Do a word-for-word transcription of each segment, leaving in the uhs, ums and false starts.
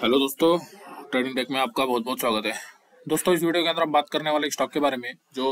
Hello दोस्तों, trading deck में आपका बहुत बहुत स्वागत है। दोस्तों, इस वीडियो के अंदर हम बात करने वाले एक स्टॉक के बारे में जो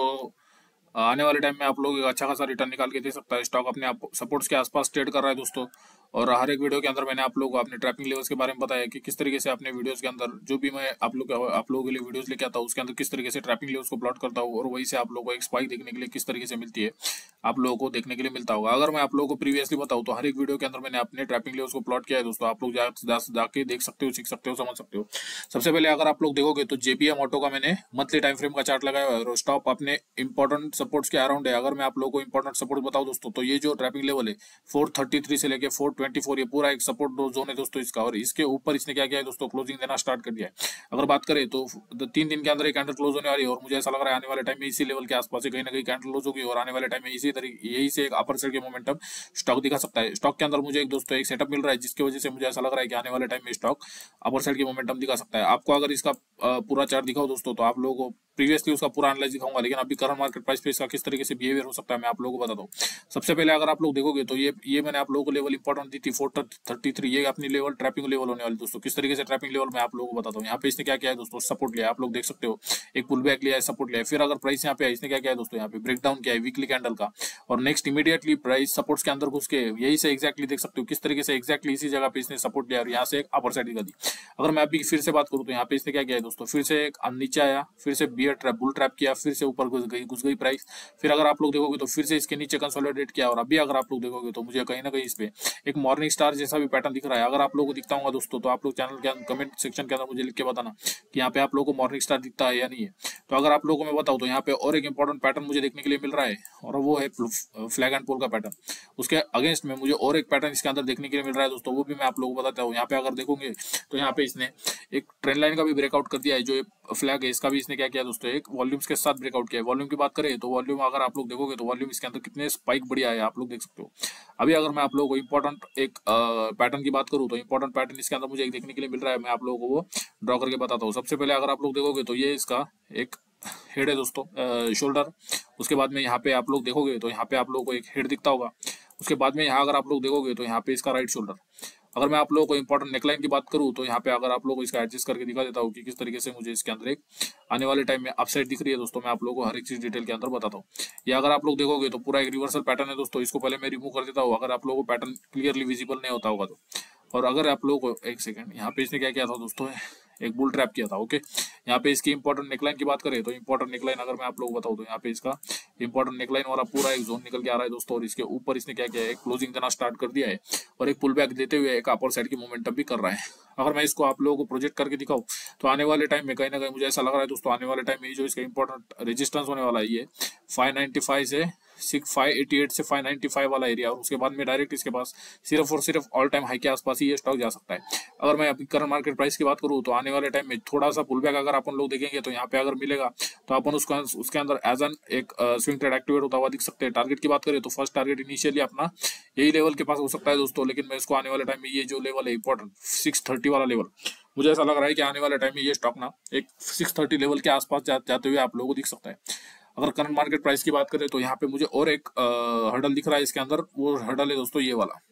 आने वाले टाइम में आप लोग एक अच्छा खासा रिटर्न निकाल के दे सकता है। स्टॉक अपने आप सपोर्ट्स के आसपास ट्रेड कर रहा है दोस्तों। और हर एक वीडियो के अंदर मैंने आप लोगों को अपने ट्रैपिंग लेवल्स के बारे में बताया कि किस तरीके से अपने वीडियोस के अंदर जो भी मैं आप लोग आप लोगों के लिए वीडियोस लेके आता हूँ उसके अंदर किस तरीके से ट्रैपिंग लेवल्स को प्लॉट करता हूँ और वही से आप लोगों को एक स्पाइक देखने के लिए किस तरीके से मिलती है, आप लोगों को देखने के लिए मिलता होगा। अगर मैं आप लोगों को प्रीवियसली बताऊँ तो हर एक वीडियो के अंदर मैंने अपने ट्रैपिंग लेवल्स को प्लॉट किया है दोस्तों। आप लोग जा, जा, जाके देख सकते हो, सीख सकते हो, समझ सकते हो। सबसे पहले अगर आप लोग देखोगे तो जेपीएम ऑटो का मैंने मंथली टाइम फ्रेम का चार्ट लगाया हुआ है और स्टॉप अपने इंपॉर्टेंट सपोर्ट्स के अराउंड है। अगर मैं आप लोगों को इंपॉर्टेंट सपोर्ट बताऊं दोस्तों तो ये जो ट्रैपिंग लेवल है फोर थर्टी थ्री से लेके फोर ट्वेंटी फोर, ये पूरा एक सपोर्ट जोन है दोस्तों इसका। और इसके ऊपर इसने क्या किया है दोस्तों, क्लोजिंग देना स्टार्ट कर दिया है। अगर बात करें तो तीन दिन के अंदर एक कैंडल क्लोज होने वाली है और मुझे ऐसा लग रहा है आने वाले टाइम में इसी लेवल के आसपास कहीं ना कहीं कैंडल क्लोज होगी और आने वाले टाइम में इसी तरीके यही से एक अपर साइड के मोमेंटम स्टॉक दिखा सकता है। स्टॉक के अंदर मुझे एक दोस्तों एक सेटअप मिल रहा है जिसकी वजह से मुझे ऐसा लग रहा है कि आने वाले टाइम में स्टॉक अपर साइड के मोमेंटम दिखा सकता है। आपको अगर इसका पूरा चार्ट दिखाओ दोस्तों तो आप लोगों को प्रीवियसली उसका पूरा एनालाइज दिखाऊंगा, लेकिन अभी करंट मार्केट प्राइस पे इसका किस तरीके से बिहेवियर हो सकता है मैं आप लोगों को बता दूं। सबसे पहले अगर आप लोग देखोगे तो ये ये मैंने आप लोगों को लेवल इंपॉर्टेंट दी थी फोर थर्टी थ्री, ये अपनी लेवल ट्रैपिंग लेवल होने वाली दोस्तों। किस तरीके से ट्रैपिंग लेवल मैं आप लोगों को बताता हूँ। यहाँ पे इसने क्या किया है दोस्तों, सपोर्ट लिया, आप लोग देख सकते हो, एक पुल बैक लिया है, सपोर्ट लिया है। फिर अगर प्राइस यहाँ पे है, इसने क्या किया है दोस्तों, यहाँ पे ब्रेक डाउन किया है वीकली कैंडल का और नेक्स्ट इमीडिएटली प्राइस सपोर्ट्स के अंदर घुस के यही से एक्जैक्टली देख सकते हो किस तरीके से एक्जैक्टली इसी जगह पे इसने सपोर्ट लिया और यहाँ से एक अपर साइड दिखा दी। अगर मैं अभी फिर से बात करूँ तो यहाँ पे इसने क्या किया है दोस्तों, फिर से एक नीचे आया, फिर से बियर ट्रैप बुल ट्रैप किया, फिर से ऊपर घुस गई घुस गई प्राइस। फिर अगर आप लोग देखोगे तो फिर से इसके नीचे कंसोलिडेट किया और अभी अगर आप लोग देखोगे तो मुझे कहीं ना कहीं इस पे एक मॉर्निंग स्टार जैसा भी पैटर्न दिख रहा है। अगर आप लोगों को दिखता होगा दोस्तों तो आप लोग चैनल के कमेंट सेक्शन के अंदर मुझे लिख के बताना कि यहाँ पे आप लोगों को मॉर्निंग स्टार दिखता है या नहीं है। तो अगर आप लोगों को मैं बताऊँ तो यहाँ पे और एक इंपॉर्टेंट पैटर्न मुझे देखने के लिए मिल रहा है और वो है फ्लैग एंड पोल का पैटर्न। उसके अगेंस्ट में मुझे और एक पैटर्न इसके अंदर देखने के लिए मिल रहा है दोस्तों, वो भी मैं आप लोगों को बताता हूँ। यहाँ पे अगर देखोगे तो यहाँ पे इसने एक ट्रेंड लाइन का भी ब्रेकआउट कर दिया है, जो फ्लैग है इसका भी इसने क्या किया दोस्तों, एक वॉल्यूम्स के साथ ब्रेकआउट किया है। वॉल्यूम की बात करें तो वॉल्यूम अगर आप लोग देखोगे तो वॉल्यूम इसके अंदर कितने स्पाइक बढ़िया है आप लोग देख सकते हो। अभी अगर मैं आप लोगों को इंपॉर्टेंट एक पैटर्न की बात करूं तो इंपॉर्टेंट पैटर्न इसके अंदर मुझे एक देखने के लिए मिल रहा है, मैं आप लोगों को वो ड्रॉ करके बताता हूँ। सबसे पहले अगर आप लोग देखोगे तो ये इसका एक हेड है दोस्तों, शोल्डर। उसके बाद में यहाँ पे आप लोग देखोगे तो यहाँ पे आप लोगों को एक हेड दिखता होगा। उसके बाद में यहाँ अगर आप लोग देखोगे तो यहाँ पे इसका राइट शोल्डर। अगर मैं आप लोगों को इंपॉर्टेंट नेकलाइन की बात करूं तो यहाँ पे अगर आप लोगों को इसका एडजस्ट करके दिखा देता हूँ कि किस तरीके से मुझे इसके अंदर एक आने वाले टाइम में अपसाइड दिख रही है दोस्तों, मैं आप लोगों को हर एक चीज डिटेल के अंदर बताता हूँ। या अगर आप लोग देखोगे तो पूरा एक रिवर्सल पैटर्न है दोस्तों, इसको पहले मैं रिमूव कर देता हूँ अगर आप लोगों को पैटर्न क्लियरली विजिबल नहीं होता होगा तो। और अगर आप लोगों को एक सेकंड, यहाँ पे इसने क्या किया था दोस्तों, एक बुल ट्रैप किया था। ओके, यहाँ पे इसकी इंपॉर्टेंट नेकलाइन की बात करें तो इंपॉर्टेंट नेकलाइन अगर मैं आप लोगों को बताऊं तो यहाँ पे इसका इंपॉर्टेंट नेकलाइन वाला पूरा एक जोन निकल के आ रहा है दोस्तों। और इसके ऊपर इसने क्या किया है, क्लोजिंग देना स्टार्ट कर दिया है और एक पुल बैक देते हुए एक अपर साइड की मोमेंटम भी कर रहा है। अगर मैं इसको आप लोगों को प्रोजेक्ट करके दिखाऊं तो आने वाले टाइम में कहीं ना कहीं मुझे ऐसा लग रहा है दोस्तों, आने वाले टाइम में जो इसका इंपॉर्टेंट रेजिस्टेंस होने वाला है ये फाइव नाइनटी फाइव से सिक्स फाइव एटी एट से फाइव नाइनटी फाइव वाला एरिया, और उसके बाद में डायरेक्ट इसके पास सिर्फ और सिर्फ ऑल टाइम हाई के आसपास ही ये स्टॉक जा सकता है। अगर मैं अभी करंट मार्केट प्राइस की बात करूं तो आने वाले टाइम में थोड़ा सा पुल बैक अगर अपन लोग देखेंगे तो यहाँ पे अगर मिलेगा तो अपन उसका उसके अंदर एज एन एक स्विंग ट्रेड एक्टिवेट होता हुआ दिख सकते हैं। टारगेट की बात करें तो फर्स्ट टारगेट इनिशियली अपना यही लेवल के पास हो सकता है दोस्तों, लेकिन मैं इसको आने वाले टाइम में ये जो लेवल है इंपॉर्टेंट सिक्स थर्टी वाला लेवल, मुझे ऐसा लग रहा है कि आने वाले टाइम में ये स्टॉक ना एक सिक्स थर्टी लेवल के आसपास जा, जाते हुए आप लोगों को दिख सकता है। अगर करंट मार्केट प्राइस की बात करें तो यहाँ पे मुझे और एक हर्डल दिख रहा है इसके अंदर, वो हर्डल है दोस्तों ये वाला।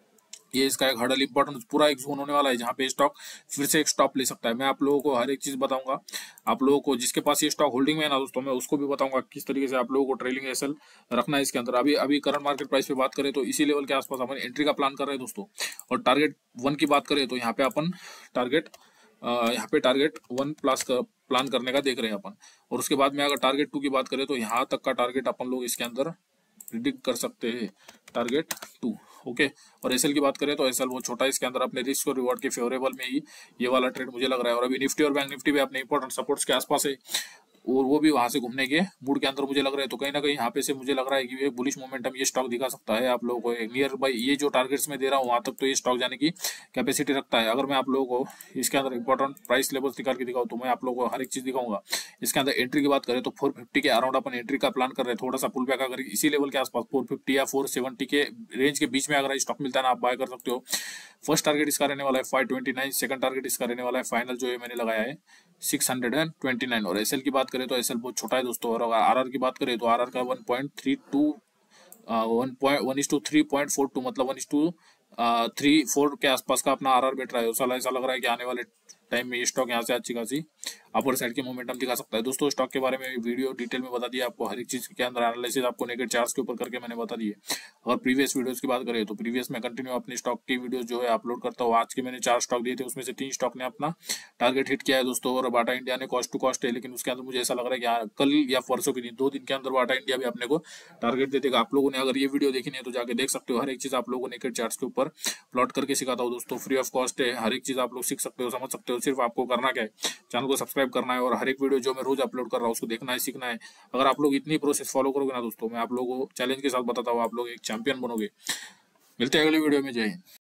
ये इसका एक हर्डल इंपॉर्टेंट पूरा एक जोन होने वाला है जहाँ पे स्टॉक फिर से एक स्टॉप ले सकता है। मैं आप लोगों को हर एक चीज बताऊंगा, आप लोगों को जिसके पास ये स्टॉक होल्डिंग में है ना दोस्तों, मैं उसको भी बताऊंगा किस तरीके से आप लोगों को ट्रेलिंग एसएल रखना है इसके अंदर। अभी अभी करंट मार्केट प्राइस पे बात करें तो इसी लेवल के आसपास अपन एंट्री का प्लान कर रहे हैं दोस्तों। और टारगेट वन की बात करें तो यहाँ पे अपन टारगेट यहाँ पे टारगेट वन प्लस का प्लान करने का देख रहे हैं अपन। और उसके बाद में अगर टारगेट टू की बात करें तो यहाँ तक का टारगेट अपन लोग इसके अंदर प्रिडिक्ट कर सकते हैं, टारगेट टू। ओके, और एसएल की बात करें तो एसएल वो छोटा है, इसके अंदर अपने रिस्क और रिवॉर्ड के फेवरेबल में ही ये वाला ट्रेड मुझे लग रहा है। और अभी निफ्टी और बैंक निफ्टी भी अपने इंपॉर्टेंट सपोर्ट्स के आसपास है और वो भी वहां से घूमने के मूड के अंदर मुझे लग रहा है। तो कहीं ना कहीं यहाँ पे से मुझे लग रहा है कि ये बुलिश मोमेंटम ये स्टॉक दिखा सकता है आप लोगों को नियर बाई ये जो टारगेट्स में दे रहा हूँ वहां तक तो ये स्टॉक जाने की कैपेसिटी रखता है। अगर मैं आप लोगों को इसके अंदर इंपॉर्टेंट प्राइस लेवल्स निकाल के दिखाऊँ तो मैं आप लोगों को हर एक चीज दिखाऊंगा। इसके अंदर एंट्री की बात करें तो फोर फिफ्टी के अराउंड अपन एंट्री का प्लान कर रहे हैं। थोड़ा सा पुल बैक अगर इसी लेवल के आसपास फोर फिफ्टी या फोर सेवेंटी के रेंज के बीच में अगर स्टॉक मिलता है ना, आप बाय कर सकते हो। फर्स्ट टारगेट इसका रहने वाला है five twenty nine, second target इसका रहने वाला है फाइनल जो है मैंने लगाया है सिक्स हंड्रेड ट्वेंटी नाइन। और एसएल की बात करें तो एसएल बहुत छोटा है दोस्तों। और अगर आरआर की बात करें तो आरआर का one point three two one point one is to three point four two मतलब one is to three four के आसपास का अपना आरआर बैठ रहा है। साला ऐसा लग रहा है कि आने वाले टाइम में ये स्टॉक यहाँ से अच्छी खासी अपर साइड की मोमेंटम दिखा सकता है। दोस्तों स्टॉक के बारे में वीडियो डिटेल में बता दिया आपको, हर एक चीज के अंदर एनालिसिस आपको नेकेड चार्ट्स के ऊपर करके मैंने बता दिए। अगर प्रीवियस वीडियोस की बात करें तो प्रीवियस में कंटिन्यू अपनी स्टॉक की वीडियो जो है अपलोड करता हूँ। आज के मैंने चार स्टॉक दिए थे, उसमें से तीन स्टॉक ने अपना टारगेट हिट किया है दोस्तों, और बाटा इंडिया ने कॉस्ट टू कॉस्ट है, लेकिन उसके अंदर मुझे ऐसा लग रहा है कि हाँ, कल या परसों के दिन दो दिन के अंदर बाटा इंडिया भी अपने को टारगेट दे देगा। आप लोगों ने अगर ये वीडियो देखी नहीं है तो जाके देख सकते हो, हर एक चीज आप लोगों को नेकेड चार्ट्स के ऊपर प्लॉट करके सिखाता हूँ दोस्तों, फ्री ऑफ कॉस्ट है, हर एक चीज आप लोग सीख सकते हो, समझ सकते हो। सिर्फ आपको करना क्या है, चैनल को सब्सक्राइब करना है और हर एक वीडियो जो मैं रोज अपलोड कर रहा हूँ उसको देखना है, सीखना है। अगर आप लोग इतनी प्रोसेस फॉलो करोगे ना दोस्तों, मैं आप लोगों को चैलेंज के साथ बताता हूँ, आप लोग एक चैंपियन बनोगे। मिलते हैं अगली वीडियो में, जय हिंद।